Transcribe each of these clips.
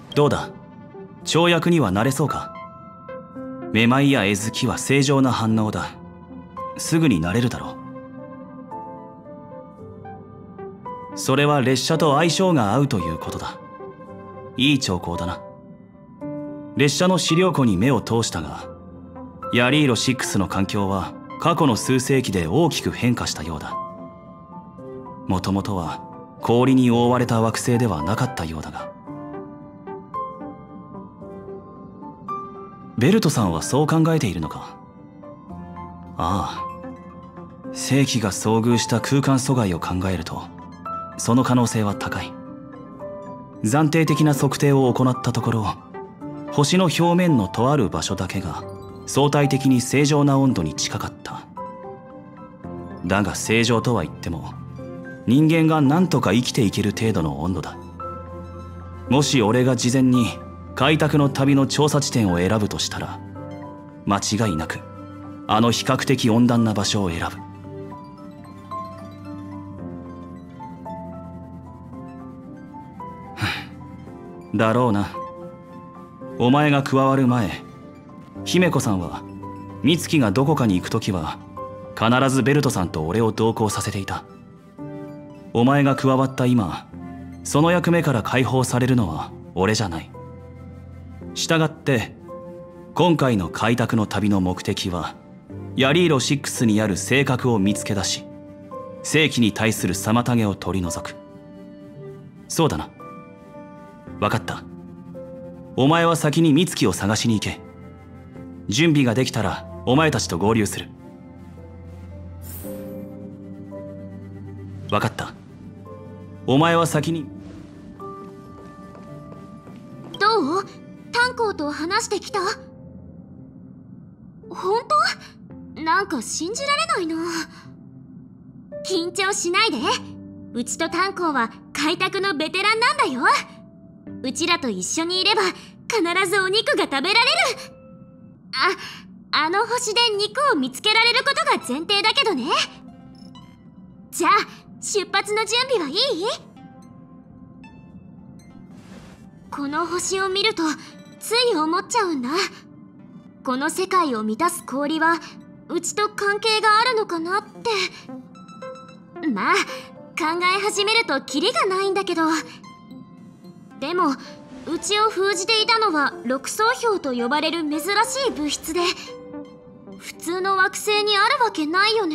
どうだ、跳躍には慣れそうか。めまいやえずきは正常な反応だ。すぐに慣れるだろう。それは列車と相性が合うということだ。いい兆候だな。列車の資料庫に目を通したが、ヤリーロ6の環境は過去の数世紀で大きく変化したようだ。もともとは氷に覆われた惑星ではなかったようだが。ベルトさんはそう考えているのか。ああ、世紀が遭遇した空間阻害を考えるとその可能性は高い。暫定的な測定を行ったところ、星の表面のとある場所だけが相対的に正常な温度に近かった。だが正常とは言っても人間が何とか生きていける程度の温度だ。もし俺が事前に開拓の旅の調査地点を選ぶとしたら、間違いなくあの比較的温暖な場所を選ぶ。だろうな。お前が加わる前、姫子さんは美月がどこかに行くときは必ずベルトさんと俺を同行させていた。お前が加わった今、その役目から解放されるのは俺じゃない。したがって今回の開拓の旅の目的はヤリーロ6にある性格を見つけ出し、正規に対する妨げを取り除く。そうだな。分かった。お前は先に美月を探しに行け。準備ができたらお前たちと合流する。分かった。お前は先に。 どう？炭鉱と話してきた？本当？なんか信じられないな。緊張しないで。うちと炭鉱は開拓のベテランなんだよ。うちらと一緒にいれば必ずお肉が食べられる。あの星で肉を見つけられることが前提だけどね。じゃあ出発の準備はいい？この星を見るとつい思っちゃうんだ。この世界を満たす氷はうちと関係があるのかなって。まあ考え始めるとキリがないんだけど。でもうちを封じていたのは六層氷と呼ばれる珍しい物質で、普通の惑星にあるわけないよね。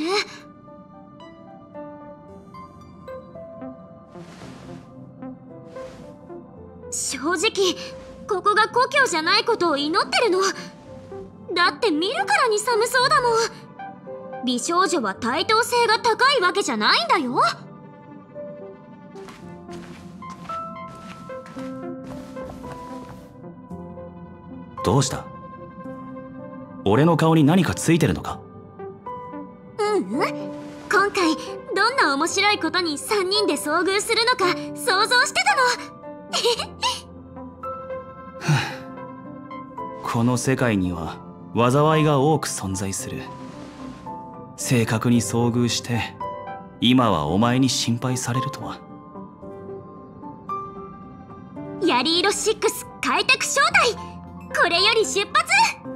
正直ここが故郷じゃないことを祈ってるの。だって見るからに寒そうだもん。美少女は対等性が高いわけじゃないんだよ。 どうした？俺の顔に何かついてるのか？ 今回どんな面白いことに3人で遭遇するのか想像してたの。 この世界には災いが多く存在する。正確に遭遇して今はお前に心配されるとは。 ヤリーロ6開拓招待、これより出発。